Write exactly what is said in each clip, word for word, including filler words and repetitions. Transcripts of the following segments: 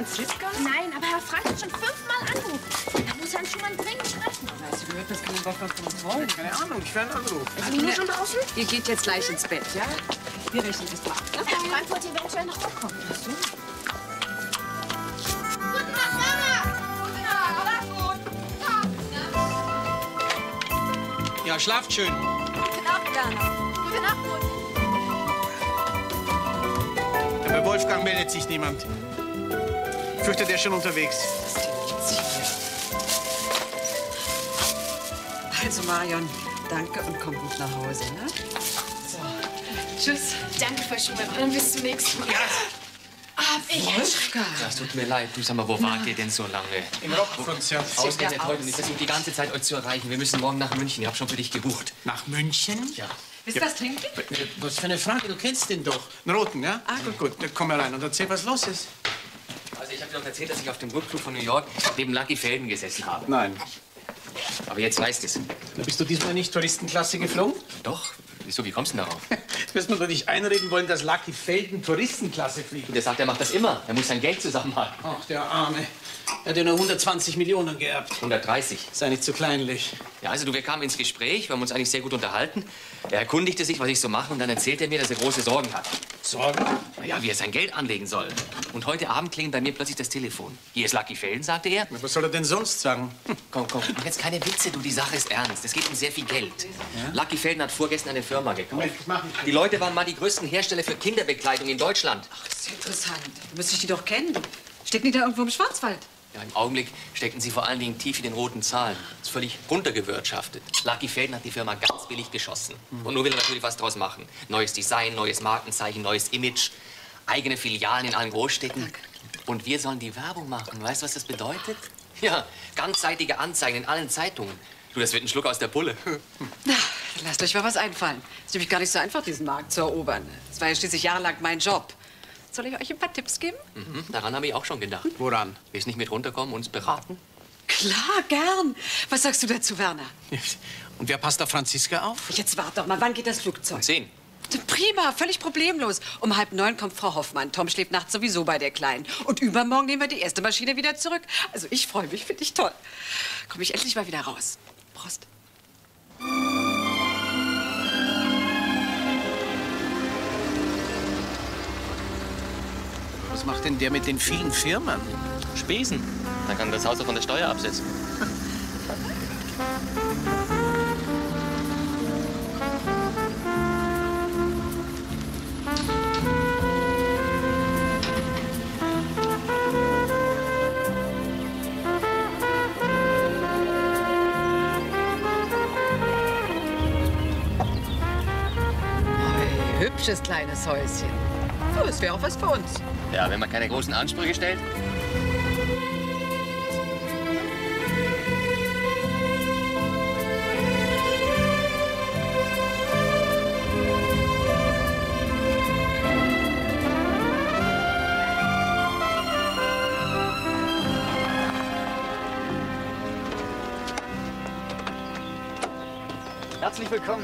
Franziska? Nein, aber Herr Frank hat schon fünfmal angerufen. Da muss Herrn Schumann dringend sprechen. Hast du gehört, was kann Wolfgang von uns wollen? Keine Ahnung, ich werde anrufen. Also nur schon draußen? Ihr geht jetzt gleich ins Bett, ja? Wir rechnen das mal. Ja, Herr Frank wollte eventuell noch hochkommen. Ach so. Guten Tag, Mama! Guten Tag, alles gut? Ja, schlaft schön. Gute Nacht, Werner. Gute Nacht, Mutti. Ja, bei Wolfgang meldet sich niemand. Ich fürchte, der ist schon unterwegs. Was ist denn jetzt hier? Also, Marion, danke und komm gut nach Hause, ne? So. Tschüss. Danke, Frau Schumann. Und dann bis zum nächsten Mal. Hab ich Wolfgang. Das tut mir leid. Du, sag mal, wo wart ihr denn so lange? Im Rockkonzert. Ausgerechnet heute. Ich versuche die ganze Zeit, euch zu erreichen. Wir müssen morgen nach München. Ich habe schon für dich gebucht. Nach München? Ja. Willst du was trinken? Was für eine Frage, du kennst den doch. Einen roten, ja? Ah, gut. Gut, dann komm herein und erzähl, was los ist. Also, ich habe dir doch erzählt, dass ich auf dem Rückflug von New York neben Lucky Felden gesessen habe. Nein. Aber jetzt weißt du es. Da bist du diesmal nicht Touristenklasse geflogen? Doch. Wieso, wie kommst du denn darauf? Du wirst mir doch nicht einreden wollen, dass Lucky Felden Touristenklasse fliegt. Der sagt, er macht das immer. Er muss sein Geld zusammenhalten. Ach, der Arme. Er hat ja nur hundertzwanzig Millionen geerbt. hundertdreißig. Sei nicht zu kleinlich. Ja, also du, wir kamen ins Gespräch, wir haben uns eigentlich sehr gut unterhalten. Er erkundigte sich, was ich so mache, und dann erzählt er mir, dass er große Sorgen hat. Sorgen? Na ja, wie er sein Geld anlegen soll. Und heute Abend klingelt bei mir plötzlich das Telefon. Hier ist Lucky Felden, sagte er. Na, was soll er denn sonst sagen? Hm. Komm, komm, mach jetzt keine Witze, du, die Sache ist ernst. Es geht um sehr viel Geld. Ja? Lucky Felden hat vorgestern eine Firma gekauft. Was machen Sie? Die Leute waren mal die größten Hersteller für Kinderbekleidung in Deutschland. Ach, das ist ja interessant. Du müsstest die doch kennen. Stecken die da irgendwo im Schwarzwald? Ja, im Augenblick stecken sie vor allen Dingen tief in den roten Zahlen. Das ist völlig runtergewirtschaftet. Lucky Felden hat die Firma ganz billig geschossen. Und nur will er natürlich was draus machen. Neues Design, neues Markenzeichen, neues Image, eigene Filialen in allen Großstädten. Und wir sollen die Werbung machen. Weißt du, was das bedeutet? Ja, ganzseitige Anzeigen in allen Zeitungen. Du, das wird ein Schluck aus der Pulle. Na, dann lasst euch mal was einfallen. Ist nämlich gar nicht so einfach, diesen Markt zu erobern. Das war ja schließlich jahrelang mein Job. Soll ich euch ein paar Tipps geben? Mhm, daran habe ich auch schon gedacht. Woran? Willst nicht mit runterkommen und uns beraten? Klar, gern. Was sagst du dazu, Werner? Und wer passt auf Franziska auf? Jetzt wart doch mal, wann geht das Flugzeug? Zehn. Prima, völlig problemlos. Um halb neun kommt Frau Hoffmann. Tom schläft nachts sowieso bei der Kleinen. Und übermorgen nehmen wir die erste Maschine wieder zurück. Also ich freue mich, finde ich toll. Komme ich endlich mal wieder raus. Prost. Was macht denn der mit den vielen Firmen? Spesen. Dann kann das Haus auch von der Steuer absetzen. Hey, hübsches kleines Häuschen. So, es wäre auch was für uns. Ja, wenn man keine großen Ansprüche stellt. Herzlich willkommen.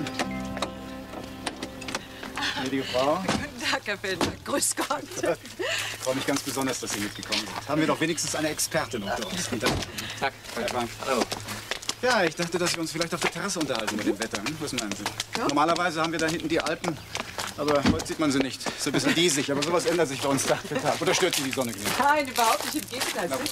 Gnädige Frau. Guten Tag, Herr Feldner. Grüß Gott. Ich freue mich ganz besonders, dass Sie mitgekommen sind. Haben wir doch wenigstens eine Expertin unter uns. Tag. Herr Frank. Hallo. Ja, ich dachte, dass wir uns vielleicht auf der Terrasse unterhalten mit dem Wetter. Hm? Was meinen Sie? Ja. Normalerweise haben wir da hinten die Alpen, aber heute sieht man sie nicht. Ist ein bisschen diesig, aber sowas ändert sich bei uns Tag für Tag. Oder stört Sie die Sonne nicht? Nein, überhaupt nicht. Im Gegenteil. Was darf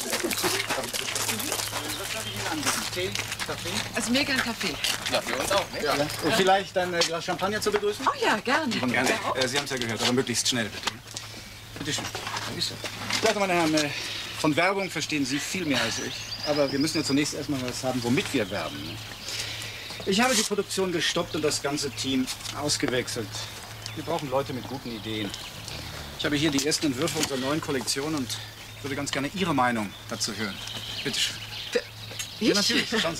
ich Ihnen anbieten? Tee? Kaffee? Also mir gern Kaffee. Ja, für uns auch, ne? Ja. Ja. Vielleicht ein äh, Glas Champagner zu begrüßen? Oh ja, gerne. Gerne. Äh, Sie haben es ja gehört, aber möglichst schnell, bitte. Bitte schön. Dankeschön. Also, meine Herren, äh, von Werbung verstehen Sie viel mehr als ich. Aber wir müssen ja zunächst erstmal was haben, womit wir werben. Ne? Ich habe die Produktion gestoppt und das ganze Team ausgewechselt. Wir brauchen Leute mit guten Ideen. Ich habe hier die ersten Entwürfe unserer neuen Kollektion und würde ganz gerne Ihre Meinung dazu hören. Bitte schön. Ich? Ja, natürlich. Schauen Sie.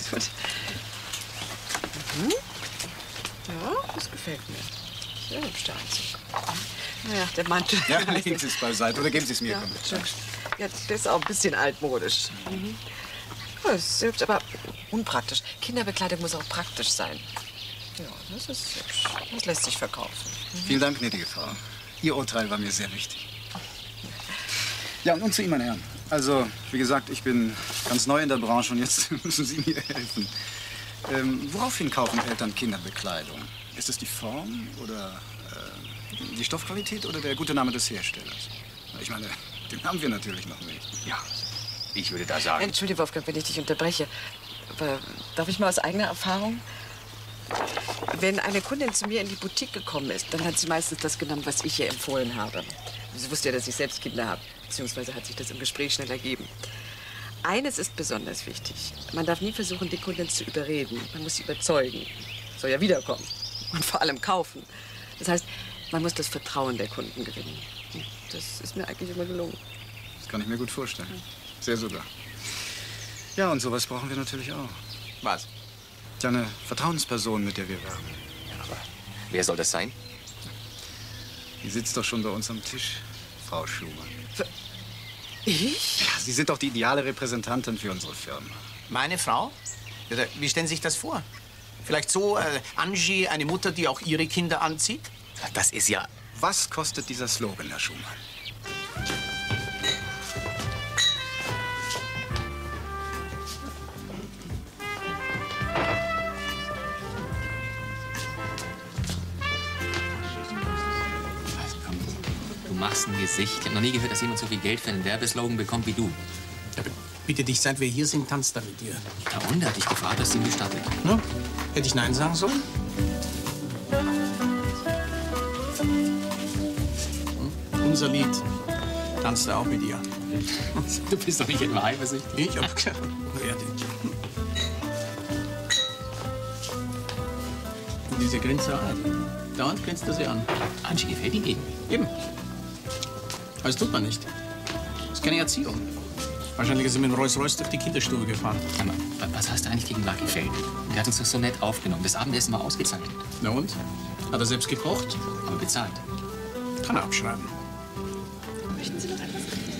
Mhm. Ja, das gefällt mir. Sehr hübsch, der Anzug. Naja, der Mantel. Ja, legen Sie es beiseite oder geben Sie es mir. Ja, Komm. ja, der ist auch ein bisschen altmodisch. Mhm. Ja, das ist hübsch, aber unpraktisch. Kinderbekleidung muss auch praktisch sein. Ja, das ist hübsch. Das lässt sich verkaufen. Mhm. Vielen Dank, gnädige Frau. Ihr Urteil war mir sehr wichtig. Ja, und nun zu Ihnen, meine Herren. Also, wie gesagt, ich bin ganz neu in der Branche und jetzt müssen Sie mir helfen. Ähm, woraufhin kaufen Eltern Kinderbekleidung? Ist es die Form oder äh, die Stoffqualität oder der gute Name des Herstellers? Ich meine, den haben wir natürlich noch nicht. Ja, ich würde da sagen... Entschuldige, Wolfgang, wenn ich dich unterbreche. Aber darf ich mal aus eigener Erfahrung? Wenn eine Kundin zu mir in die Boutique gekommen ist, dann hat sie meistens das genommen, was ich ihr empfohlen habe. Sie wusste ja, dass ich selbst Kinder habe. Beziehungsweise hat sich das im Gespräch schnell ergeben. Eines ist besonders wichtig. Man darf nie versuchen, die Kundin zu überreden. Man muss sie überzeugen. Soll ja wiederkommen. Und vor allem kaufen. Das heißt, man muss das Vertrauen der Kunden gewinnen. Und das ist mir eigentlich immer gelungen. Das kann ich mir gut vorstellen. Sehr sogar. Ja, und sowas brauchen wir natürlich auch. Was? Ja, eine Vertrauensperson, mit der wir werben. Ja, aber wer soll das sein? Die sitzt doch schon bei uns am Tisch, Frau Schumann. Ich? Ja, Sie sind doch die ideale Repräsentantin für unsere Firma. Meine Frau? Ja, wie stellen Sie sich das vor? Vielleicht so, äh, Angie, eine Mutter, die auch ihre Kinder anzieht? Das ist ja... Was kostet dieser Slogan, Herr Schumann? Du machst ein Gesicht. Ich habe noch nie gehört, dass jemand so viel Geld für einen Werbeslogan bekommt wie du. Ja, bitte dich, seit wir hier sind, tanzt er mit dir. Der Hunde hat dich gefragt, dass sie ihm gestattet. Ne? Hätte ich Nein sagen sollen? Hm? Unser Lied. Tanzt er auch mit ihr. Du bist doch nicht etwa eifersüchtig. Ich? Aber klar. Und diese Grinserei. Dauernd grinst er sie an. Angie gefällt ihm eben. Eben. Aber das tut man nicht. Das ist keine Erziehung. Wahrscheinlich ist er mit dem Rolls-Royce durch die Kinderstube gefahren. Aber was hast du eigentlich gegen Lucky Feld? Der hat uns doch so nett aufgenommen. Das Abendessen war ausgezeichnet. Na und? Hat er selbst gekocht? Aber bezahlt. Kann er abschreiben. Möchten Sie noch etwas?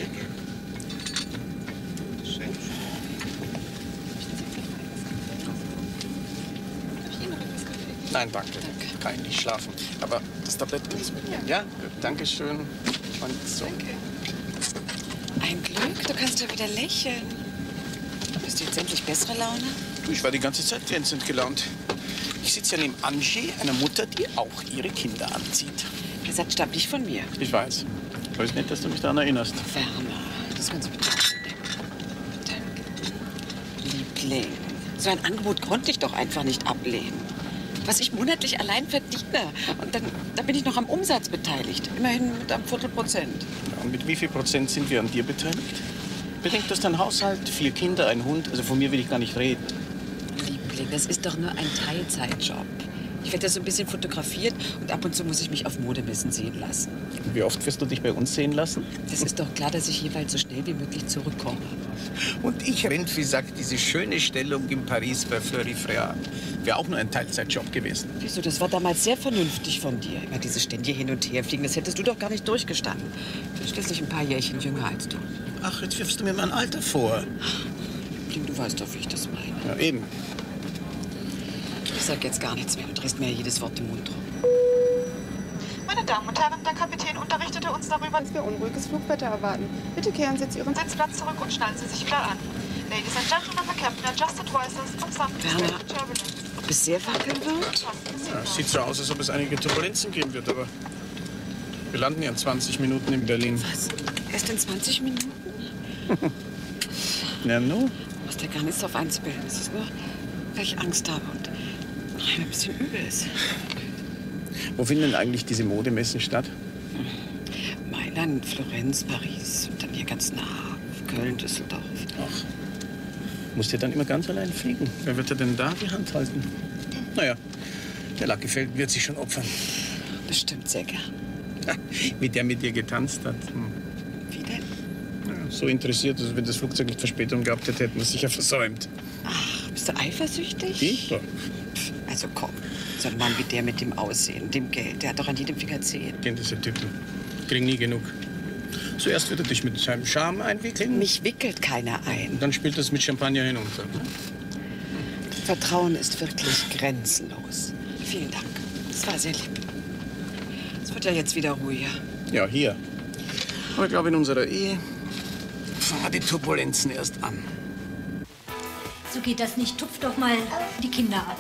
Nein, danke. danke. Kann ich nicht schlafen. Aber das Tablett gibt's mit mir. Ja, gut. Dankeschön. Und so. Ein Glück, du kannst ja wieder lächeln. Bist du jetzt endlich bessere Laune? Du, ich war die ganze Zeit glänzend gelaunt. Ich sitze ja neben Angie, einer Mutter, die auch ihre Kinder anzieht. Der Satz stammt nicht von mir. Ich weiß. Ich weiß nicht, dass du mich daran erinnerst. Werner, das kannst du bitte Danke. Liebling, so ein Angebot konnte ich doch einfach nicht ablehnen. Was ich monatlich allein verdiene. Und dann, dann bin ich noch am Umsatz beteiligt. Immerhin mit einem Viertelprozent. Ja, und mit wie viel Prozent sind wir an dir beteiligt? Bedenk, dass dein Haushalt, vier Kinder, ein Hund. Also von mir will ich gar nicht reden. Liebling, das ist doch nur ein Teilzeitjob. Ich werde ja so ein bisschen fotografiert und ab und zu muss ich mich auf Modemessen sehen lassen. Und wie oft wirst du dich bei uns sehen lassen? Das ist doch klar, dass ich jeweils so schnell wie möglich zurückkomme. Und ich rennt, wie sagt, diese schöne Stellung in Paris bei Fleury Frères. Wäre auch nur ein Teilzeitjob gewesen. Wieso? Das war damals sehr vernünftig von dir. Immer dieses ständige Hin- und Herfliegen, das hättest du doch gar nicht durchgestanden. Du bist schließlich ein paar Jährchen jünger als du. Ach, jetzt wirfst du mir mein Alter vor. Liebling, du weißt doch, wie ich das meine. Ja, eben. Ich sag jetzt gar nichts mehr. Du drehst mir ja jedes Wort im Mund rum. Meine Damen und Herren, der Kapitän unterrichtete uns darüber, dass wir unruhiges Flugwetter erwarten. Bitte kehren Sie zu Ihrem Sitzplatz zurück und schnallen Sie sich wieder an. Ladies and Gentlemen, the Captain adjusted voices und Werner, ob es sehr wackeln wird? Ja, es sieht so aus, als ob es einige Turbulenzen geben wird, aber wir landen ja in zwanzig Minuten in Berlin. Was? Erst in zwanzig Minuten? Na, nu? Du musst ja gar nichts drauf einzubilden. Es ist nur, weil ich Angst habe und mir ein bisschen übel ist. Wo finden denn eigentlich diese Modemessen statt? Mailand, Florenz, Paris und dann hier ganz nah, Köln, Düsseldorf. Ach, musst du dann immer ganz allein fliegen? Wer wird dir denn da die Hand halten? Naja, der Lucky Feld wird sich schon opfern. Bestimmt sehr gern. Wie der mit dir getanzt hat. Hm. Wie denn? Ja, so interessiert, also wenn das Flugzeug nicht Verspätung gehabt hätte, hätten wir es sicher versäumt. Ach, bist du eifersüchtig? Ich? Ja. Also komm, so ein Mann wie der mit dem Aussehen, dem Geld, der hat doch an jedem Finger zehn. Ich kenne diese Typen. Kriegen nie genug. Zuerst wird er dich mit seinem Charme einwickeln. Mich wickelt keiner ein. Und dann spielt es mit Champagner hinunter. Vertrauen ist wirklich grenzenlos. Vielen Dank. Das war sehr lieb. Es wird ja jetzt wieder ruhiger. Ja, hier. Aber ich glaube, in unserer Ehe Fangen wir die Turbulenzen erst an. So geht das nicht. Tupf doch mal die Kinder ab.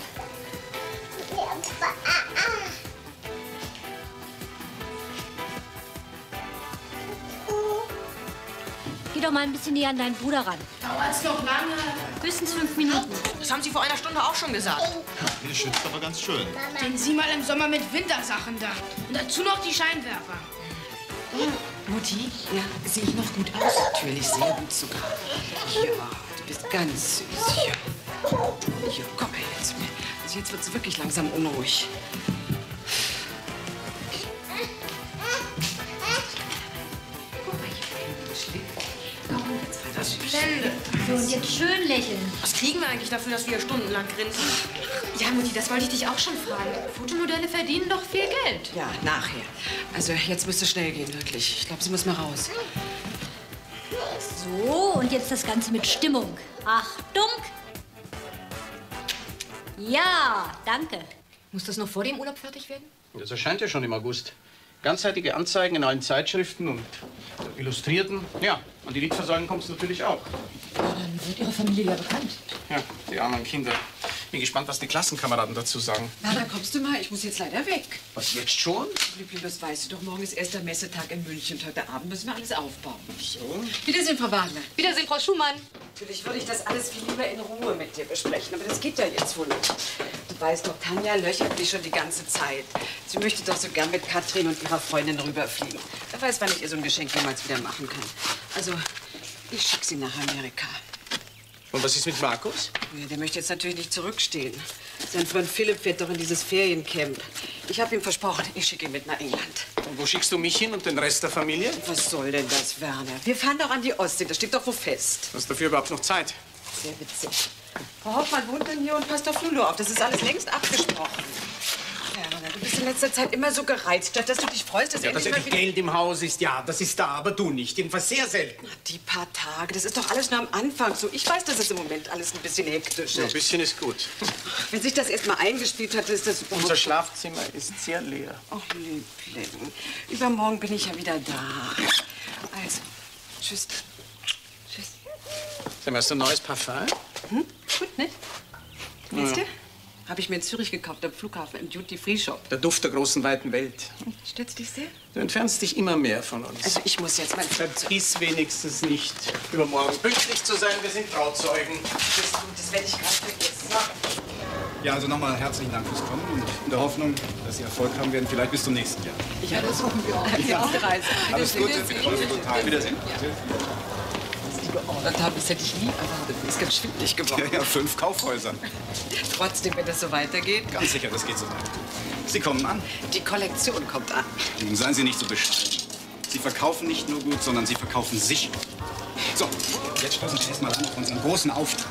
Geh doch mal ein bisschen näher an deinen Bruder ran. Dauert's noch lange? Höchstens fünf Minuten. Das haben Sie vor einer Stunde auch schon gesagt. Ihr schützt aber ganz schön. Sind Sie mal im Sommer mit Wintersachen da. Und dazu noch die Scheinwerfer. Mutti, ja, sehe ich noch gut aus? Natürlich, sehr gut sogar. Ja, du bist ganz süß. Hier, hier komm her jetzt zu mir. Also jetzt wird es wirklich langsam unruhig. Guck mal, hier schlimm. Komm, jetzt weiter süß. Blende. So, und jetzt schön lächeln. Was kriegen wir eigentlich dafür, dass wir stundenlang grinsen? Ja, Mutti, das wollte ich dich auch schon fragen. Fotomodelle verdienen doch viel Geld. Ja, nachher. Also jetzt müsste es schnell gehen, wirklich. Ich glaube, sie muss mal raus. So, und jetzt das Ganze mit Stimmung. Achtung! Ja, danke. Muss das noch vor dem Urlaub fertig werden? Das erscheint ja schon im August. Ganzseitige Anzeigen in allen Zeitschriften und Illustrierten. Ja, an die Litfaßsäulen kommt es natürlich auch. Dann wird Ihre Familie ja bekannt. Ja, die armen Kinder. Bin gespannt, was die Klassenkameraden dazu sagen. Na, dann kommst du mal. Ich muss jetzt leider weg. Was, jetzt schon? Liebling, das weißt du doch. Morgen ist erster Messetag in München. Und heute Abend müssen wir alles aufbauen. So? Wiedersehen, Frau Wagner. Wiedersehen, Frau Schumann. Natürlich würde ich das alles viel lieber in Ruhe mit dir besprechen. Aber das geht ja jetzt wohl nicht. Du weißt doch, Tanja löchert mich schon die ganze Zeit. Sie möchte doch so gern mit Katrin und ihrer Freundin rüberfliegen. Wer weiß, wann ich ihr so ein Geschenk jemals wieder machen kann. Also, ich schicke sie nach Amerika. Und was ist mit Markus? Ja, der möchte jetzt natürlich nicht zurückstehen. Sein Freund Philipp fährt doch in dieses Feriencamp. Ich habe ihm versprochen, ich schicke ihn mit nach England. Und wo schickst du mich hin und den Rest der Familie? Was soll denn das, Werner? Wir fahren doch an die Ostsee, das steht doch wo fest. Hast du dafür überhaupt noch Zeit? Sehr witzig. Frau Hoffmann wohnt dann hier und passt auf Lulu auf. Das ist alles längst abgesprochen. Werner, du bist in letzter Zeit immer so gereizt, statt dass du dich freust, dass Ja, dass endlich mal endlich wieder... Geld im Haus ist, ja, das ist da, aber du nicht. Jedenfalls sehr selten. Die paar Tage, das ist doch alles nur am Anfang so. Ich weiß, dass es im Moment alles ein bisschen hektisch Ja, ein ist. bisschen ist gut. Wenn sich das erst mal eingespielt hat, ist das... Unser Schlafzimmer ist sehr leer. Ach, Liebling. Übermorgen bin ich ja wieder da. Also, tschüss. Tschüss. Sag mal, hast du ein neues Parfum? Hm? Gut, ne? Wisst ihr? Habe ich mir in Zürich gekauft, am Flughafen, im Duty-Free-Shop. Der Duft der großen, weiten Welt. Stürzt dich sehr? Du entfernst dich immer mehr von uns. Also, ich muss jetzt mal... Vergiss wenigstens nicht, übermorgen pünktlich zu sein. Wir sind Trauzeugen. Das, das werde ich gerade vergessen. Ja, also nochmal herzlichen Dank fürs Kommen und in der Hoffnung, dass Sie Erfolg haben werden, vielleicht bis zum nächsten Jahr. Ja, das hoffen wir auch. Die erste Reise. Alles Gute. Wiedersehen. Was die geordert haben, das hätte ich nie erwartet. Ist ganz schwindelig geworden. Ja, ja, fünf Kaufhäuser. Trotzdem, wenn das so weitergeht. Ganz sicher, das geht so weiter. Sie kommen an. Die Kollektion kommt an. Nun seien Sie nicht so bescheiden. Sie verkaufen nicht nur gut, sondern Sie verkaufen sich. So, jetzt stoßen Sie erstmal an auf unseren großen Auftrag.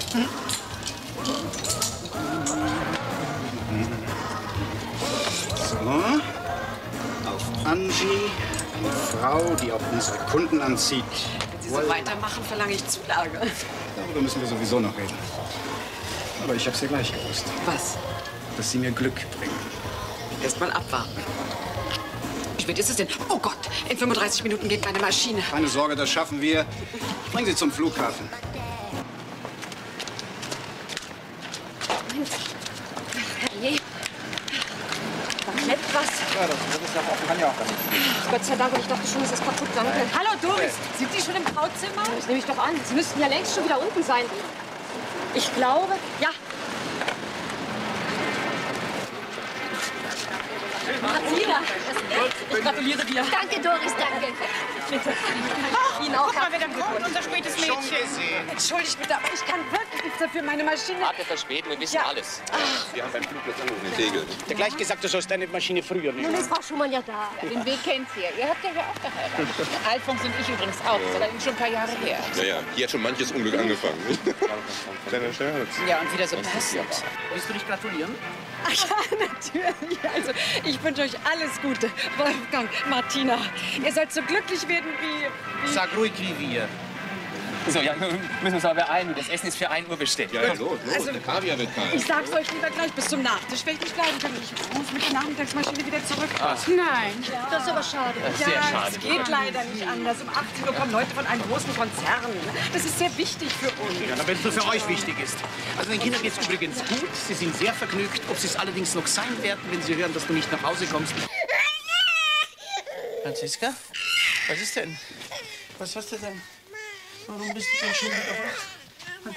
So, auf Angie, eine Frau, die auch unsere Kunden anzieht. Wenn Sie so weitermachen, verlange ich Zulage. Darüber müssen wir sowieso noch reden. Aber ich hab's ja gleich gewusst, Was? dass Sie mir Glück bringen. Erst mal abwarten. Wie spät ist es denn? Oh Gott, in fünfunddreißig Minuten geht meine Maschine. Keine Sorge, das schaffen wir. Ich bringe Sie zum Flughafen. Herrje. Da klebt was. Ja, das, das ist ja auch, kann ja auch damit. Gott sei Dank, und ich dachte schon, es ist kaputt. Danke. Hallo Doris, sind Sie schon im Brautzimmer? Das nehme ich doch an. Sie müssten ja längst schon wieder unten sein. Ich glaube, ja. Martina, ich gratuliere dir. Danke, Doris, danke. Ihnen auch. Guck mal, wer da kommt, unser spätes Mädchen. Entschuldigt bitte, aber ich kann wirklich nichts dafür. Meine Maschine... Warte verspäten, wir wissen Ja. alles. Wir haben beim Flugplatz angerufen, in Tegel. Der gleich gesagt, du sollst deine Maschine früher nehmen. Nun ist Frau Schumann ja da. Den Weg kennt ihr. Ihr habt ja hier auch geheiratet. Alfons und ich übrigens auch. Das ist allerdings schon ein paar Jahre her. Ja, ja, hier hat schon manches Unglück angefangen. Kleiner Scherz. Ja, und wieder so passend. Willst du dich gratulieren? Ach ja, natürlich. Also, ich wünsche euch alles Gute. Wolfgang, Martina, ihr sollt so glücklich werden wie... wie Sag ruhig wie wir. So, ja, müssen wir uns aber beeilen. Das Essen ist für ein Uhr bestellt. Ja, ja, los, los. Also, der Kaviar wird kalt. Ich sag's euch lieber gleich, bis zum Nachtisch werde ich nicht bleiben können. Ich rufe mit der Nachmittagsmaschine wieder zurück. Ah. Nein. Das ist aber schade. Das ist sehr Ja, schade. es geht leider nicht anders. Um achtzehn Uhr kommen Leute von einem großen Konzern. Das ist sehr wichtig für uns. Ja, wenn es nur für euch wichtig ist. Also den Kindern geht's übrigens gut. Sie sind sehr vergnügt. Ob sie es allerdings noch sein werden, wenn sie hören, dass du nicht nach Hause kommst. Franziska? Was ist denn? Was hast du denn? Warum bist du denn schon wieder wach?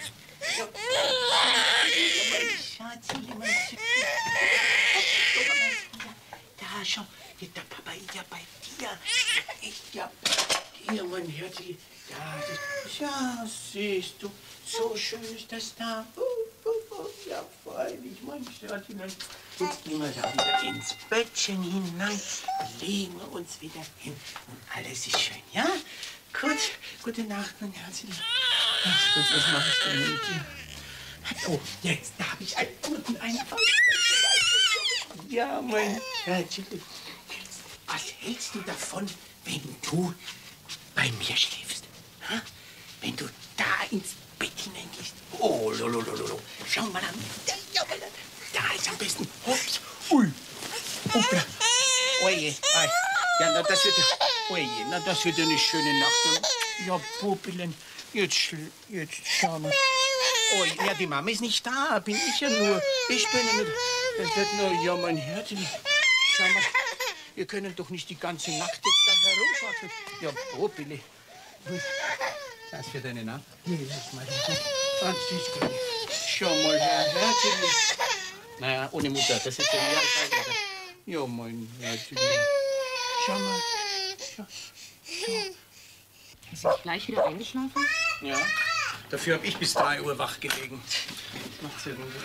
Da, schau. Der Papa ist ja bei dir. Ist ja bei dir, mein Herzchen. Ja, das, ja, siehst du. So schön ist das da. Uh, uh, uh, ja, freilich, mein Herzchen. Jetzt gehen wir da wieder ins Bettchen hinein. Legen wir uns wieder hin. Und alles ist schön, ja? Gut. Gute Nacht, mein Herzchen. Ach Gott, was mache ich denn mit dir? Oh, jetzt, da habe ich einen guten Einfall. Ja, mein Herzchen. Was hältst du davon, wenn du bei mir schläfst? Ha? Wenn du da ins Bett hineingehst? Oh, lololololo. Schau mal an. Ja, da ist am besten. Ups. Ui. Upla. Oje. Ai. Ja, na, das wird, oje, na, das wird eine schöne Nacht. Ja, Pupillen. Jetzt, schl- jetzt schau mal. Oh, ja, die Mama ist nicht da. Bin ich ja nur. Ich bin ja nicht. Das wird nur, ja, mein Herzchen. Schau mal. Wir können doch nicht die ganze Nacht jetzt da herumwackeln. Ja, Popele. Das für deine Nacht. Nee, lass mal. Franziska. Schau mal her, Herzchen. Naja, ohne Mutter. Das ist ja ein Jahr alt. Ja, mein Herzchen. Schau mal. Schau. Schau. Ist sie gleich wieder eingeschlafen? Ja. Dafür habe ich bis drei Uhr wach gelegen. Macht's ja gut.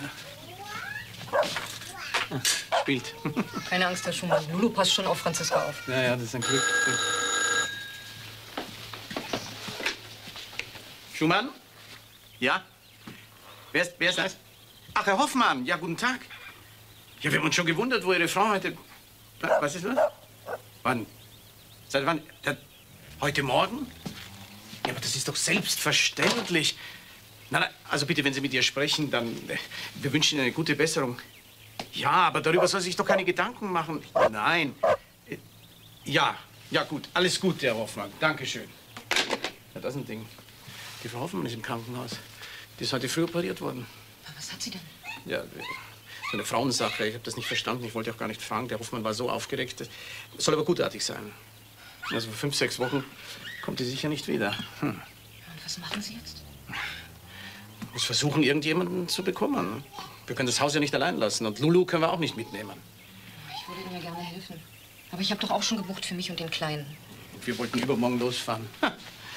Ah, spielt. Keine Angst, Herr Schumann. Lulu passt schon auf Franziska auf. Ja, ja, das ist ein Glück. Schumann? Ja? Wer ist, wer ist das? Ach, Herr Hoffmann. Ja, guten Tag. Ja, wir haben uns schon gewundert, wo Ihre Frau heute... Was ist los? Wann? Seit wann? Da, heute Morgen? Ja, aber das ist doch selbstverständlich. Na, na, also bitte, wenn Sie mit ihr sprechen, dann... äh, Wir wünschen Ihnen eine gute Besserung. Ja, aber darüber soll sie sich doch keine Gedanken machen. Nein. Äh, Ja, ja gut. Alles gut, Herr Hoffmann. Dankeschön. Ja, das ist ein Ding. Die Frau Hoffmann ist im Krankenhaus. Die ist heute früh operiert worden. Was hat sie denn? Ja, so eine Frauensache. Ich habe das nicht verstanden. Ich wollte auch gar nicht fragen. Der Hoffmann war so aufgeregt. Das soll aber gutartig sein. Also für fünf, sechs Wochen kommt die sicher nicht wieder. Hm. Und was machen Sie jetzt? Ich muss versuchen, irgendjemanden zu bekommen. Wir können das Haus ja nicht allein lassen. Und Lulu können wir auch nicht mitnehmen. Ich würde Ihnen ja gerne helfen. Aber ich habe doch auch schon gebucht für mich und den Kleinen. Wir wollten übermorgen losfahren. Ha.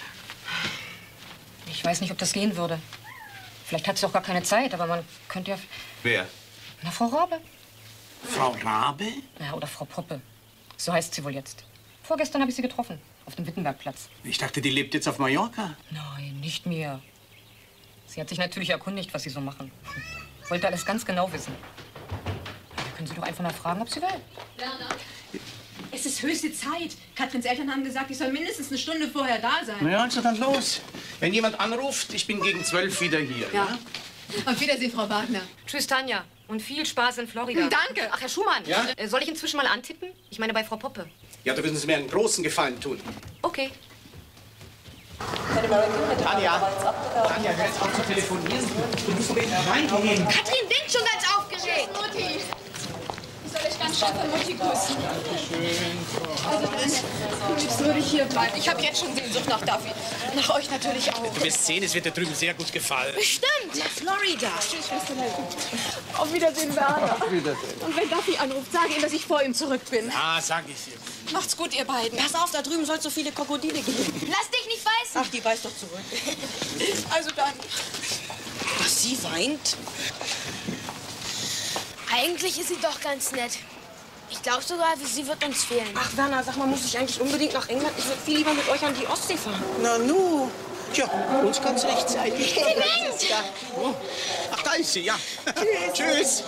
Ich weiß nicht, ob das gehen würde. Vielleicht hat sie auch gar keine Zeit, aber man könnte ja... Wer? Na, Frau Rabe. Frau Rabe? Ja, oder Frau Poppe. So heißt sie wohl jetzt. Vorgestern habe ich sie getroffen. Auf dem Wittenbergplatz. Ich dachte, die lebt jetzt auf Mallorca. Nein, nicht mehr. Sie hat sich natürlich erkundigt, was Sie so machen. Wollte alles ganz genau wissen. Da können Sie doch einfach mal fragen, ob sie will. Werner, es ist höchste Zeit. Katrins Eltern haben gesagt, ich soll mindestens eine Stunde vorher da sein. Na ja, also dann los. Wenn jemand anruft, ich bin gegen zwölf wieder hier. Ja. Auf Wiedersehen, Frau Wagner. Tschüss, Tanja. Und viel Spaß in Florida. Danke. Ach, Herr Schumann, Ja? äh, soll ich inzwischen mal antippen? Ich meine bei Frau Poppe. Ja, da würden Sie mir einen großen Gefallen tun. Okay. Tanja, Tanja, hör jetzt auf zu telefonieren. Du musst doch reingehen. Katrin winkt schon ganz aufgeregt. Mutti. Ich soll euch ganz schön von Mutti grüßen. Dankeschön. Also dann, liebst würde ich hier bleiben. Ich habe jetzt schon Sehnsucht nach Duffy. Nach euch natürlich auch. Du wirst sehen, es wird dir drüben sehr gut gefallen. Bestimmt. Nach Florida. Tschüss, Schwester Nelly. Auf Wiedersehen, Werner. Auf Wiedersehen. Und wenn Duffy anruft, sage ihm, dass ich vor ihm zurück bin. Ah, sag ich dir. Macht's gut, ihr beiden. Pass auf, da drüben soll es so viele Krokodile geben. Lass dich nicht beißen. Ach, die beißt doch zurück. Also dann. Ach, sie weint? Eigentlich ist sie doch ganz nett. Ich glaube sogar, sie wird uns fehlen. Ach, Werner, sag mal, muss ich eigentlich unbedingt nach England? Ich würde viel lieber mit euch an die Ostsee fahren. Na nu. Tja, uns ganz rechtzeitig. Sie winkt! Ja. Oh. Ach, da ist sie, ja. Tschüss.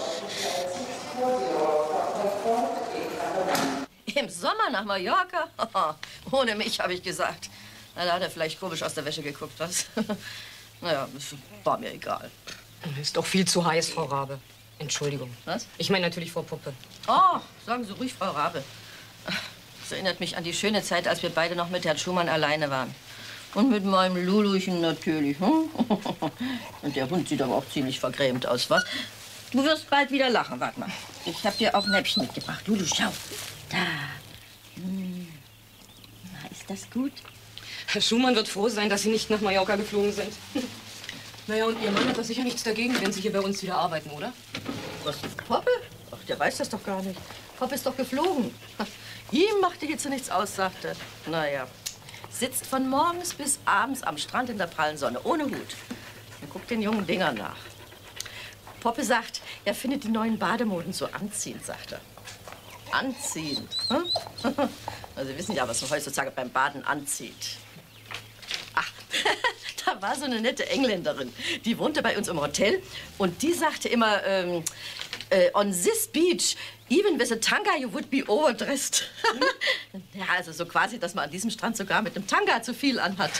Im Sommer nach Mallorca? Ohne mich, habe ich gesagt. Na, da hat er vielleicht komisch aus der Wäsche geguckt, was? Naja, das war mir egal. Ist doch viel zu heiß, Frau Rabe. Entschuldigung. Was? Ich meine natürlich Frau Puppe. Oh, sagen Sie ruhig, Frau Rabe. Das erinnert mich an die schöne Zeit, als wir beide noch mit Herrn Schumann alleine waren. Und mit meinem Luluchen natürlich. Hm? Und der Hund sieht aber auch ziemlich vergrämt aus, was? Du wirst bald wieder lachen, warte mal. Ich hab dir auch ein Näppchen mitgebracht. Lulu, schau. Da. Hm. Na, ist das gut? Herr Schumann wird froh sein, dass Sie nicht nach Mallorca geflogen sind. Naja, und Ihr Mann hat doch sicher nichts dagegen, wenn Sie hier bei uns wieder arbeiten, oder? Was, Poppe? Ach, der weiß das doch gar nicht. Poppe ist doch geflogen. Ihm machte jetzt nichts aus, sagte. Naja, sitzt von morgens bis abends am Strand in der prallen Sonne, ohne Hut. Und guckt den jungen Dingern nach. Poppe sagt, er findet die neuen Bademoden so anziehend, sagt er. Anziehend. Hm? Also Sie wissen ja, was man heutzutage beim Baden anzieht. Ach, da war so eine nette Engländerin. Die wohnte bei uns im Hotel und die sagte immer, ähm, äh, on this beach, even with a tanga, you would be overdressed. Ja, also so quasi, dass man an diesem Strand sogar mit einem Tanga zu viel anhat.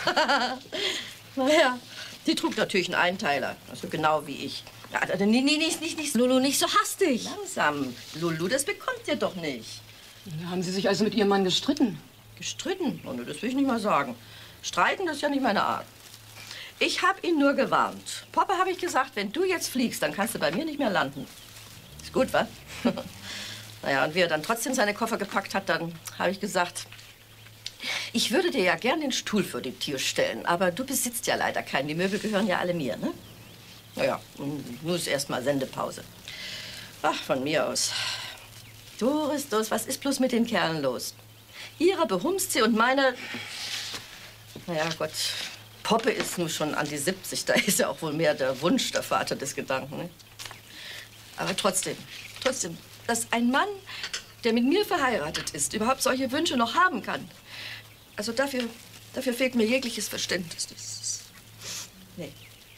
Naja, die trug natürlich einen Einteiler, also genau wie ich. Ja, nee, nee, nicht, nicht, nicht, Lulu, nicht so hastig. Langsam. Lulu, das bekommt ihr doch nicht. Haben Sie sich also mit Ihrem Mann gestritten? Gestritten? Oh, ne, das will ich nicht mal sagen. Streiten, das ist ja nicht meine Art. Ich habe ihn nur gewarnt. Poppe habe ich gesagt, wenn du jetzt fliegst, dann kannst du bei mir nicht mehr landen. Ist gut, wa? Naja, und wie er dann trotzdem seine Koffer gepackt hat, dann habe ich gesagt, ich würde dir ja gern den Stuhl für die Tür stellen, aber du besitzt ja leider keinen. Die Möbel gehören ja alle mir, ne? Naja, nun ist erst mal Sendepause. Ach, von mir aus. Doris, Doris, was ist bloß mit den Kerlen los? Ihrer behumst sie und meine... Naja, Gott, Poppe ist nun schon an die siebzig. Da ist ja auch wohl mehr der Wunsch, der Vater des Gedanken. Ne? Aber trotzdem, trotzdem, dass ein Mann, der mit mir verheiratet ist, überhaupt solche Wünsche noch haben kann. Also dafür, dafür fehlt mir jegliches Verständnis. Das ist, nee.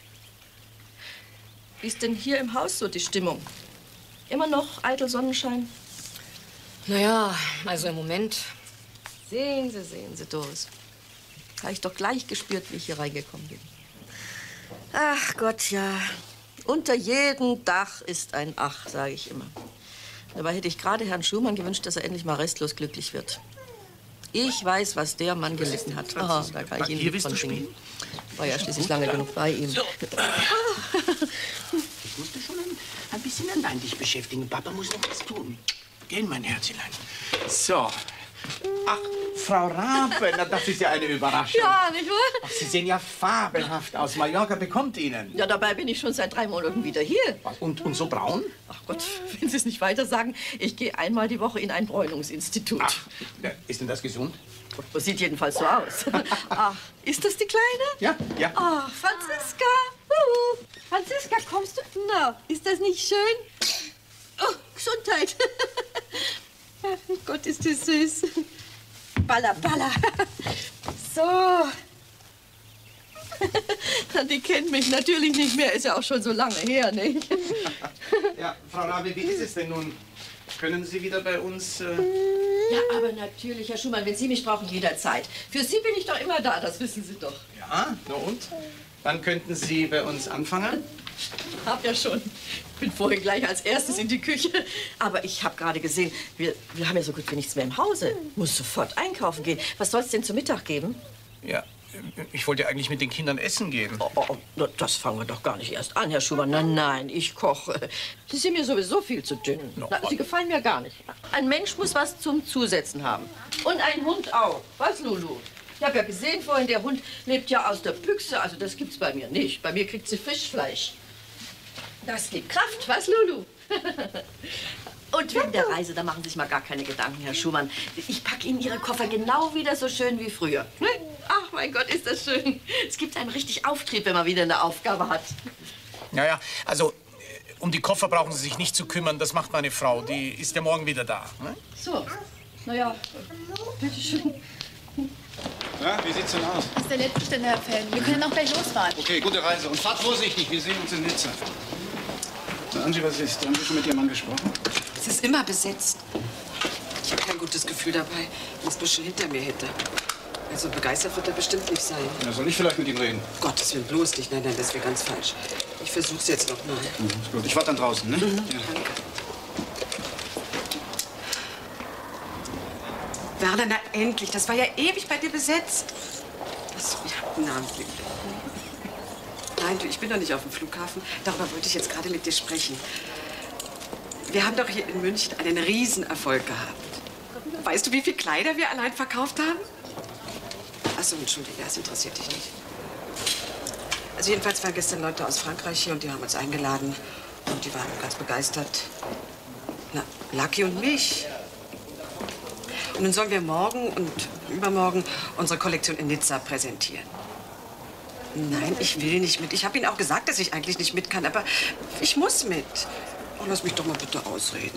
Wie ist denn hier im Haus so die Stimmung? Immer noch eitel Sonnenschein? Naja, also im Moment. Sehen Sie, sehen Sie, Doris. Habe ich doch gleich gespürt, wie ich hier reingekommen bin. Ach Gott, ja. Unter jedem Dach ist ein Ach, sage ich immer. Dabei hätte ich gerade Herrn Schumann gewünscht, dass er endlich mal restlos glücklich wird. Ich weiß, was der Mann gelitten hat. Aha, da kann ich Ihnen hier willst von du spielen? War ja schließlich lange genug bei ihm. So. Ich musste schon ein, ein bisschen allein dich beschäftigen. Papa muss noch was tun. Gell, mein Herzlein? So. Ach, Frau Rabe, na, das ist ja eine Überraschung. Ja, nicht wahr? Ach, Sie sehen ja fabelhaft aus. Mallorca bekommt Ihnen. Ja, dabei bin ich schon seit drei Monaten wieder hier. Was, und, und so braun? Ach Gott, wenn Sie es nicht weiter sagen, ich gehe einmal die Woche in ein Bräunungsinstitut. Ach, ist denn das gesund? Das sieht jedenfalls so aus. Ach, ist das die Kleine? Ja, ja. Ach, Franziska. Uh, Franziska, kommst du? Na, ist das nicht schön? Oh, Gesundheit. Ach Gott, ist das süß. Balla, balla. So. Die kennt mich natürlich nicht mehr, ist ja auch schon so lange her, nicht? Ja, Frau Rabe, wie ist es denn nun? Können Sie wieder bei uns... Äh Ja, aber natürlich, Herr Schumann, wenn Sie mich brauchen, jederzeit. Für Sie bin ich doch immer da, das wissen Sie doch. Ja, na und? Wann könnten Sie bei uns anfangen? Hab ja schon. Bin vorhin gleich als erstes in die Küche. Aber ich habe gerade gesehen, wir, wir haben ja so gut wie nichts mehr im Hause. Muss sofort einkaufen gehen. Was soll es denn zum Mittag geben? Ja, ich wollte eigentlich mit den Kindern essen gehen. Oh, oh, oh, das fangen wir doch gar nicht erst an, Herr Schumann. Nein, nein, ich koche. Sie sind mir sowieso viel zu dünn. No. Na, Sie gefallen mir gar nicht. Ein Mensch muss was zum Zusetzen haben. Und ein Hund auch. Was, Lulu? Ich habe ja gesehen vorhin, der Hund lebt ja aus der Büchse. Also das gibt's bei mir nicht. Bei mir kriegt sie Fischfleisch. Das gibt Kraft, was, Lulu? Und wegen der Reise, da machen Sie sich mal gar keine Gedanken, Herr Schumann. Ich packe Ihnen Ihre Koffer genau wieder so schön wie früher. Ne? Ach, mein Gott, ist das schön. Es gibt einen richtig Auftrieb, wenn man wieder eine Aufgabe hat. Ja, ja, also um die Koffer brauchen Sie sich nicht zu kümmern. Das macht meine Frau. Die ist ja morgen wieder da. Ne? So, naja, bitteschön. Ja, wie sieht's denn aus? Das ist der letzte Stelle, Herr Feld. Wir können auch gleich losfahren. Okay, gute Reise. Und fahrt vorsichtig, wir sehen uns in Nizza. Na, Angie, was ist? Haben Sie schon mit Ihrem Mann gesprochen? Es ist immer besetzt. Ich habe kein gutes Gefühl dabei, wenn es bloß schon hinter mir hätte. Also begeistert wird er bestimmt nicht sein. Ja, soll ich vielleicht mit ihm reden? Gottes Willen, bloß nicht. Nein, nein, das wäre ganz falsch. Ich versuch's jetzt noch mal. Mhm, ist gut. Ich warte dann draußen, ne? Mhm. Ja. Danke. Werner, na endlich. Das war ja ewig bei dir besetzt. Achso, ja, namentlich. Nein, du, ich bin doch nicht auf dem Flughafen. Darüber wollte ich jetzt gerade mit dir sprechen. Wir haben doch hier in München einen Riesenerfolg gehabt. Weißt du, wie viele Kleider wir allein verkauft haben? Achso, entschuldige, das interessiert dich nicht. Also jedenfalls waren gestern Leute aus Frankreich hier und die haben uns eingeladen. Und die waren ganz begeistert. Na, Lucky und mich. Und nun sollen wir morgen und übermorgen unsere Kollektion in Nizza präsentieren. Nein, ich will nicht mit. Ich habe Ihnen auch gesagt, dass ich eigentlich nicht mit kann, aber ich muss mit. Oh, lass mich doch mal bitte ausreden.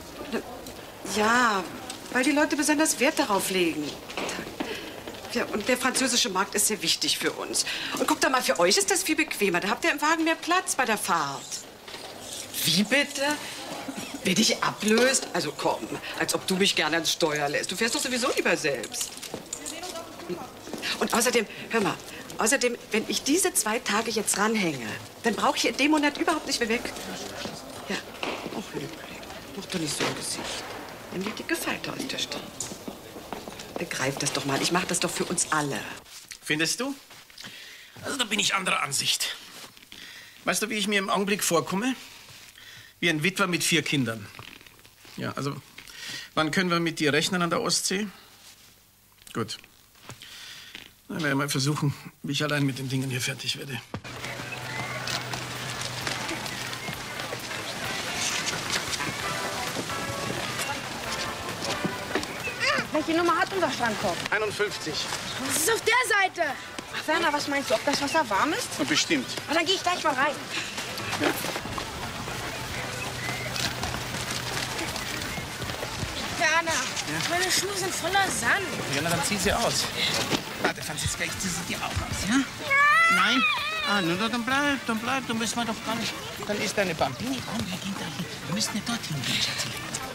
Ja, weil die Leute besonders Wert darauf legen. Ja, und der französische Markt ist sehr wichtig für uns. Und guck doch mal, für euch ist das viel bequemer. Da habt ihr im Wagen mehr Platz bei der Fahrt. Wie bitte? Wer dich ablöst? Also komm, als ob du mich gerne ans Steuer lässt. Du fährst doch sowieso lieber selbst. Und außerdem, hör mal, außerdem, wenn ich diese zwei Tage jetzt ranhänge, dann brauche ich in dem Monat überhaupt nicht mehr weg. Ja, ach Liebling, mach doch nicht so ein Gesicht. Nimm die dicke Falte aus der Stirn. Begreif das doch mal, ich mache das doch für uns alle. Findest du? Also da bin ich anderer Ansicht. Weißt du, wie ich mir im Augenblick vorkomme? Wie ein Witwer mit vier Kindern. Ja, also, wann können wir mit dir rechnen an der Ostsee? Gut. Dann werden wir mal versuchen, wie ich allein mit den Dingen hier fertig werde. Welche Nummer hat unser Strandkorb? einundfünfzig. Das ist auf der Seite. Ach, Werner, was meinst du, ob das Wasser warm ist? Und bestimmt. Ah, dann gehe ich gleich mal rein. Ja. Werner, ja? Meine Schuhe sind voller Sand. Ja, na, dann zieh sie aus. Warte, Franziska, ich zieh sie dir auch aus, ja? Nein? Ah, na, dann bleib, dann bleib, dann müssen wir doch gar nicht. Dann ist deine Bambini. Komm, wir gehen da hin. Wir müssen nicht dorthin gehen, Schatzi.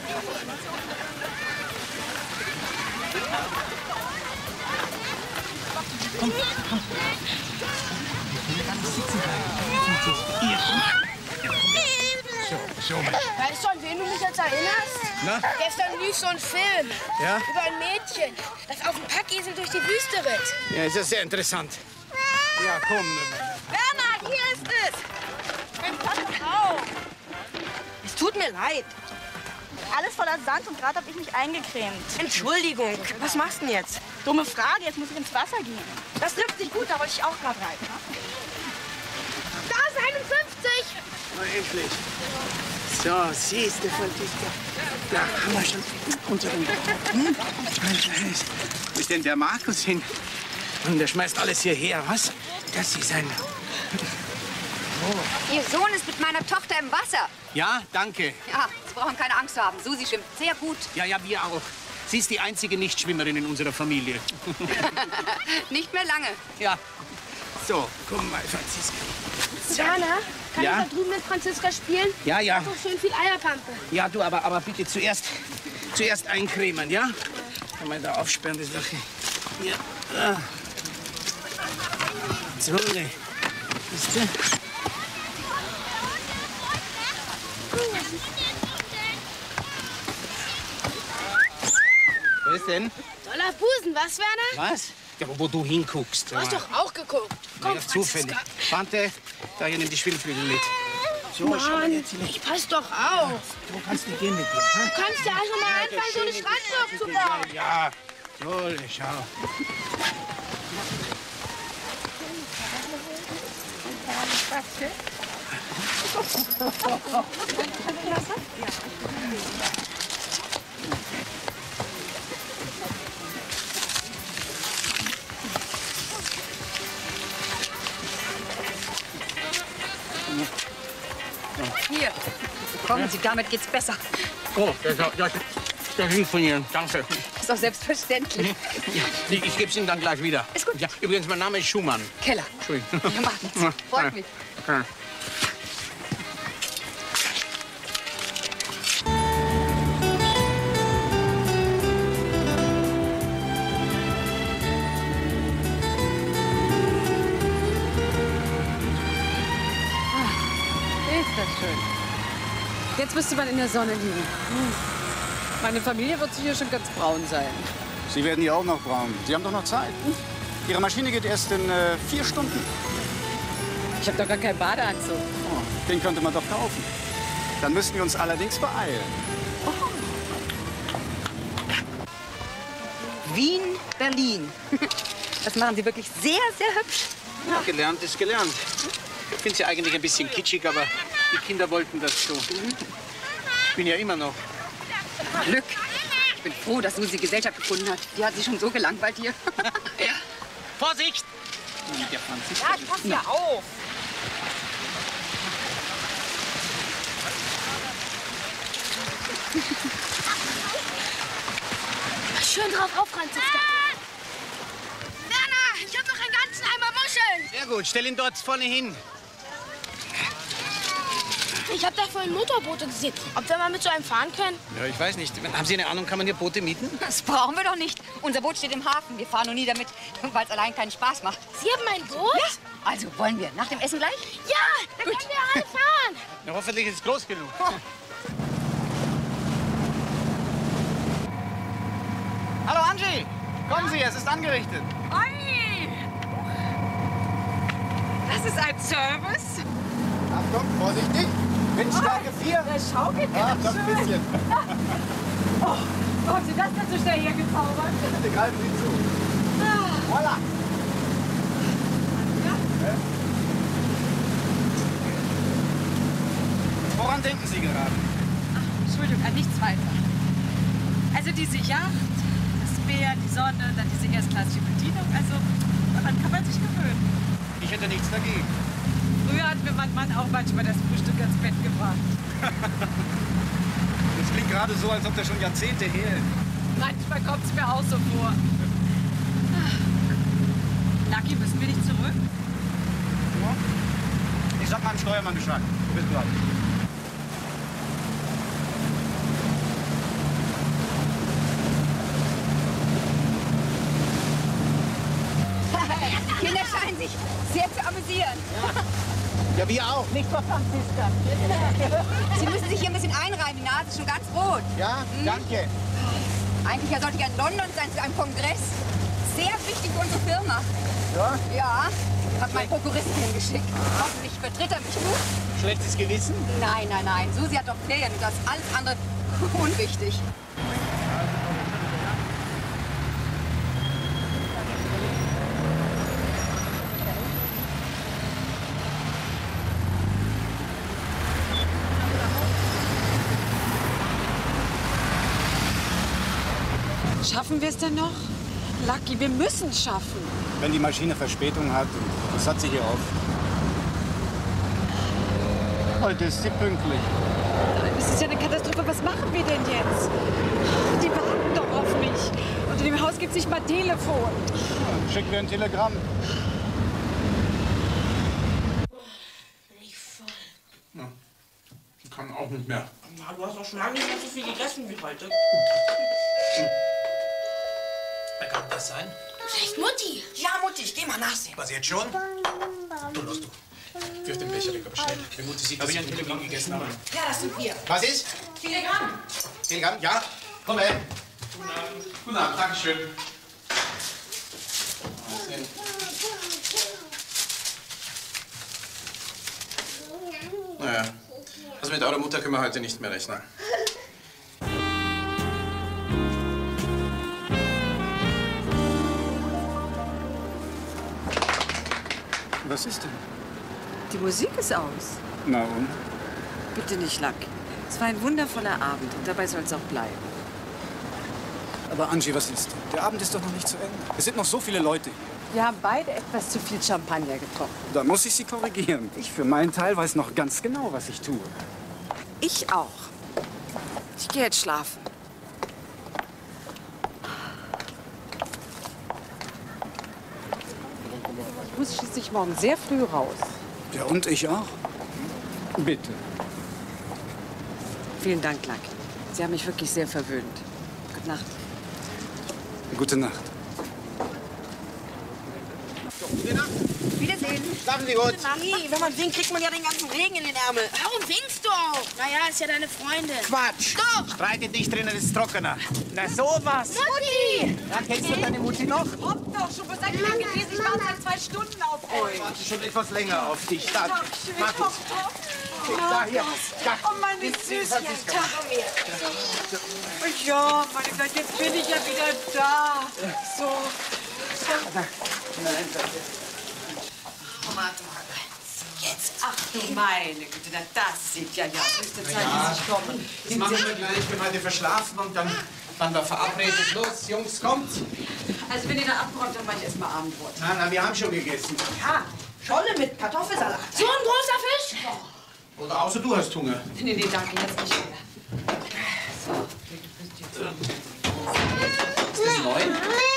Komm, komm. Wir können gar nicht sitzen bleiben. Hier, komm. So, so. Weißt du, an wen du mich jetzt erinnerst? Na? Gestern lief so ein Film. Ja? Über ein Mädchen, das auf dem Packesel durch die Wüste ritt. Ja, ist ja sehr interessant. Ja, komm. Werner, hier ist es. Mein Papa. Es tut mir leid. Alles voller Sand und gerade habe ich mich eingecremt. Entschuldigung, was machst du denn jetzt? Dumme Frage, jetzt muss ich ins Wasser gehen. Das trifft sich gut, da wollte ich auch gerade rein. Da ist einundfünfzig! Na, endlich. So, siehst du, Franziska. Da haben wir schon unseren... Hm? Wo ist denn der Markus hin? Und der schmeißt alles hierher, was? Das ist ein... Ihr Sohn ist mit meiner Tochter im Wasser. Ja, danke. Ja, Sie brauchen keine Angst zu haben. Susi schwimmt sehr gut. Ja, ja, wir auch. Sie ist die einzige Nichtschwimmerin in unserer Familie. Nicht mehr lange. Ja. So, komm mal, Franziska. Werner, kann Ja? ich da drüben mit Franziska spielen? Ja, ja. Mach doch schön viel Eierpampe. Ja, du, aber, aber bitte zuerst, zuerst eincremen, ja? Kann man da aufsperren, die Sache. Ja. Ah. So, ne. Siehst du? Was ist denn? Toller Busen, was, Werner? Was? Ja, aber wo du hinguckst. Du hast doch auch geguckt. Komm, Ja, zufällig. Warte, da hier nimm die Schwimmflügel mit. So, schau mal Mann, jetzt hier. ich pass doch auf. Du kannst nicht gehen mit dir. Ha? Du kannst ja einfach mal anfangen, so eine Strandburg zu bauen. Ja, so, schau. Hier, kommen Sie, damit geht's besser. Oh, das, das, das liegt von Ihnen. Danke. Ist doch selbstverständlich. Ich, ich gebe es Ihnen dann gleich wieder. Ist gut. Ja, übrigens, mein Name ist Schumann. Keller. Entschuldigung. Ja, macht nichts. Freut mich. Ja. Jetzt müsste man in der Sonne liegen. Hm. Meine Familie wird hier schon ganz braun sein. Sie werden hier auch noch braun. Sie haben doch noch Zeit. Ihre Maschine geht erst in äh, vier Stunden. Ich habe doch gar keinen Badeanzug. Oh, den könnte man doch kaufen. Dann müssten wir uns allerdings beeilen. Wien, Berlin. Das machen Sie wirklich sehr, sehr hübsch. Ja, gelernt ist gelernt. Ich finde sie eigentlich ein bisschen kitschig, aber die Kinder wollten das so. Ich bin ja immer noch. Glück. Ich bin froh, dass Susi Gesellschaft gefunden hat. Die hat sich schon so gelangweilt hier. Ja. Vorsicht! Der Franzis. Ja, ich pass ja auf. Schön drauf auf, Franziska. Werner, ich hab noch einen ganzen Eimer Muscheln. Sehr gut, stell ihn dort vorne hin. Ich hab da vorhin Motorboote gesehen. Ob wir mal mit so einem fahren können? Ja, ich weiß nicht. Haben Sie eine Ahnung, kann man hier Boote mieten? Das brauchen wir doch nicht. Unser Boot steht im Hafen. Wir fahren nur nie damit, weil es allein keinen Spaß macht. Sie haben ein Boot? Ja. Also, wollen wir nach dem Essen gleich? Ja, dann können wir alle fahren. Na, hoffentlich ist es groß genug. Oh. Hallo Angie, kommen Sie, es ist angerichtet. Oi! Das ist ein Service. Achtung, vorsichtig. Windstärke vier. Der schaukelt Ah, ganz doch ein schön. bisschen. Oh, wo haben Sie das denn so schnell hergezaubert? Bitte greifen Sie zu. Ah. Voila. Ja? Woran denken Sie gerade? Ach, Entschuldigung, an nichts weiter. Also diese Yacht, das Meer, die Sonne, dann diese erstklassige Bedienung, also daran kann man sich gewöhnen. Ich hätte nichts dagegen. Früher hat mir mein Mann auch manchmal das Frühstück ins Bett gebracht. Das klingt gerade so, als ob das schon Jahrzehnte her ist. Manchmal kommt es mir auch so vor. Lucky, müssen wir nicht zurück? Ich sag meinem Steuermann Bescheid. Bis gleich. Die Kinder scheinen sich sehr zu amüsieren. Ja, wir auch. Nicht vor Franziska. Sie müssen sich hier ein bisschen einreiben. Die Nase ist schon ganz rot. Ja, hm? danke. Eigentlich ja sollte ich in London sein zu einem Kongress. Sehr wichtig für unsere Firma. Ja? Ja. Hab meinen Prokuristen hingeschickt. Hoffentlich vertritt er mich gut. Schlechtes Gewissen? Nein, nein, nein. Susi hat doch Ferien und das ist alles andere unwichtig. Schaffen wir es denn noch? Lucky, wir müssen es schaffen. Wenn die Maschine Verspätung hat, das hat sie hier oft. Heute ist sie pünktlich. Das ist ja eine Katastrophe. Was machen wir denn jetzt? Die warten doch auf mich. Und in dem Haus gibt es nicht mal Telefon. Ja, schicken wir ein Telegramm. Nicht voll. Ja. Ich kann auch nicht mehr. Na, du hast doch schon lange nicht mehr so viel gegessen wie heute. Wer kann das sein? Vielleicht Mutti. Ja, Mutti, ich geh mal nachsehen. Was, jetzt schon? Du, los, du. Wirf den Becher weg, aber schnell. Wenn Mutti sieht, dass ich ein Telegramm gegessen habe. Ja, das sind wir. Was ist? Telegramm. Telegramm? Ja? Komm her. Guten Abend. Guten Abend, Dankeschön. Naja, also mit eurer Mutter können wir heute nicht mehr rechnen. Was ist denn? Die Musik ist aus. Na und? Bitte nicht, Lucky. Es war ein wundervoller Abend und dabei soll es auch bleiben. Aber Angie, was ist denn? Der Abend ist doch noch nicht zu Ende. Es sind noch so viele Leute hier. Wir haben beide etwas zu viel Champagner getrunken. Da muss ich Sie korrigieren. Ich für meinen Teil weiß noch ganz genau, was ich tue. Ich auch. Ich gehe jetzt schlafen. Ich muss schließlich morgen sehr früh raus. Ja, und ich auch. Bitte. Vielen Dank, Lucky. Sie haben mich wirklich sehr verwöhnt. Gute Nacht. Gute Nacht. Gute Nacht. Wiedersehen. Schlafen Sie gut. Nee, wenn man winkt, kriegt man ja den ganzen Regen in den Ärmel. Warum winkst du? Naja, ist ja deine Freundin. Quatsch. Doch. Streitet nicht drinnen, ist trockener. Na sowas. Mutti! Ja, kennst du deine Mutti noch? Kommt doch schon, wo seid ihr denn gewesen? Ich warte seit zwei Stunden auf euch. Ich warte schon etwas länger auf dich. Da, Tag, schön, mach komm, es. Da, hier. Da. Oh, meine Süßchen. Ja, meine Gott, jetzt bin ich ja wieder da. So. Nein, danke. Jetzt, ach du meine Güte, na, das sieht ja ja höchste Zeit, Ja, dass ich komme. das machen wir gleich. Ich bin heute verschlafen und dann waren wir verabredet. Los, Jungs, kommt. Also, wenn ihr da abräumt, dann mache ich erstmal Abendbrot. Na, na, wir haben schon gegessen. Ja, Scholle mit Kartoffelsalat. So ein großer Fisch? Oder außer du hast Hunger. Nee, nee, danke, jetzt nicht mehr. So. Ist das neu?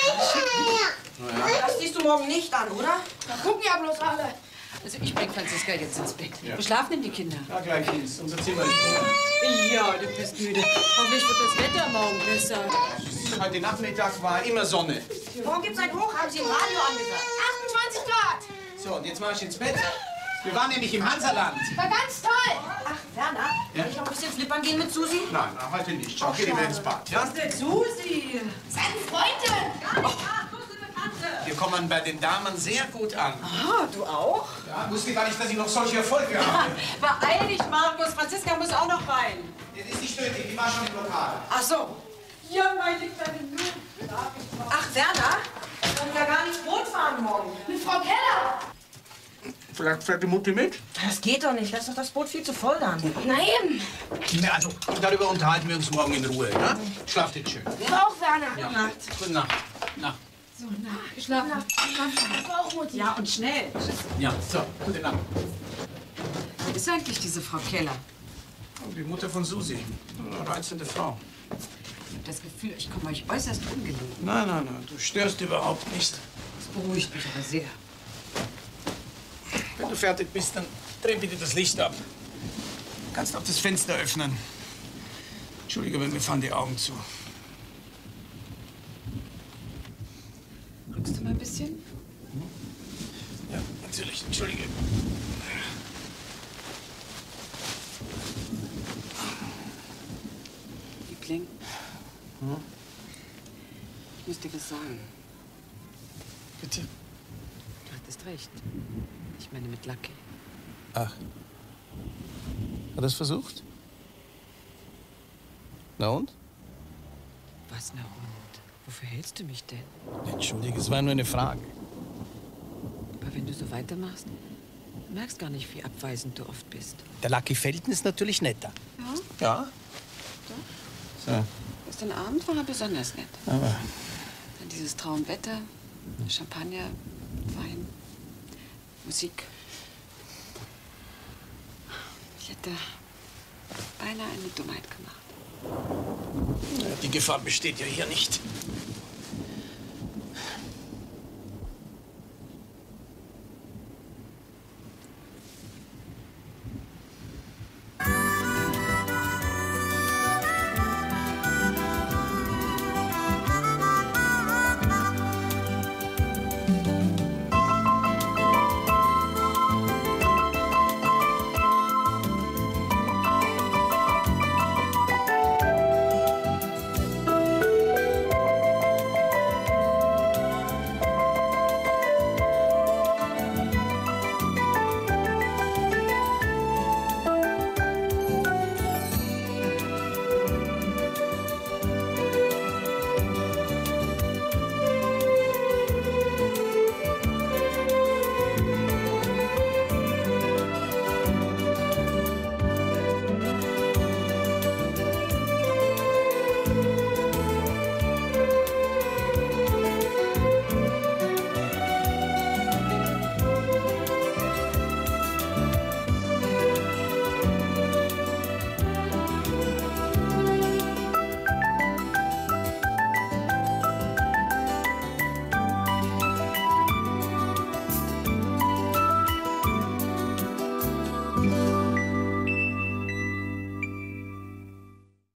Das siehst du morgen nicht an, oder? Da gucken ja bloß alle. Also, ich bring Franziska jetzt ins Bett. Ja. Wo schlafen denn die Kinder? Ja, gleich ins. Unser Zimmer ist voll. Ja, du bist müde. Hoffentlich wird das Wetter morgen besser. Heute Nachmittag war immer Sonne. Morgen gibt's ein Hoch, haben sie im Radio angesagt. achtundzwanzig Grad. So, und jetzt mach ich ins Bett. Wir waren nämlich im Hansaland. War ganz toll. Ach, Werner, Ja? kann ich noch ein bisschen flippern gehen mit Susi? Nein, na, heute nicht. Schau, geh lieber ins Bad, ja? Was denn, Susi? Seine Freundin. Ja, grüße Bekannte. Wir kommen bei den Damen sehr gut an. Ah, du auch? Ja, wusste gar nicht, dass ich noch solche Erfolge habe. Beeil dich, Markus. Franziska muss auch noch rein. Das ist nicht nötig, die war schon im Lokal. Ach so. Ja, meine kleine Nuss. Ach, Werner, wir können ja gar nicht Boot fahren morgen. Mit Frau Keller. Vielleicht fährt die Mutti mit? Das geht doch nicht. Lass doch das Boot viel zu voll dann. Na eben. Na, also, darüber unterhalten wir uns morgen in Ruhe, ja? Schlaft jetzt schön. Du auch, Werner. Ja. Gute Nacht. Gute Nacht. Nacht. So, na, geschlafen. Du auch, Mutti. Ja, und schnell. Ja, so, gute Nacht. Wer ist eigentlich diese Frau Keller? Oh, die Mutter von Susi. Eine reizende Frau. Ich habe das Gefühl, ich komme euch äußerst ungelegen. Nein, nein, nein, du störst überhaupt nicht. Das beruhigt mich aber sehr. Wenn du fertig bist, dann dreh bitte das Licht ab. Du kannst auch das Fenster öffnen. Entschuldige, wenn mir fallen die Augen zu. Rückst du mal ein bisschen? Ja, natürlich. Entschuldige. Liebling, Hm? ich muss dir was sagen. Bitte? Du hattest recht. Ich meine mit Lucky. Ach. Hat er es versucht? Na und? Was, na und? Wofür hältst du mich denn? Entschuldige, es war nur eine Frage. Aber wenn du so weitermachst, du merkst gar nicht, wie abweisend du oft bist. Der Lucky Felten ist natürlich netter. Ja? Ja? So. Gestern Abend war er besonders nett. Aber Dann dieses Traumwetter, Champagner, Wein, Musik. Ich hätte beinahe eine Dummheit gemacht. ja, die Gefahr besteht ja hier nicht.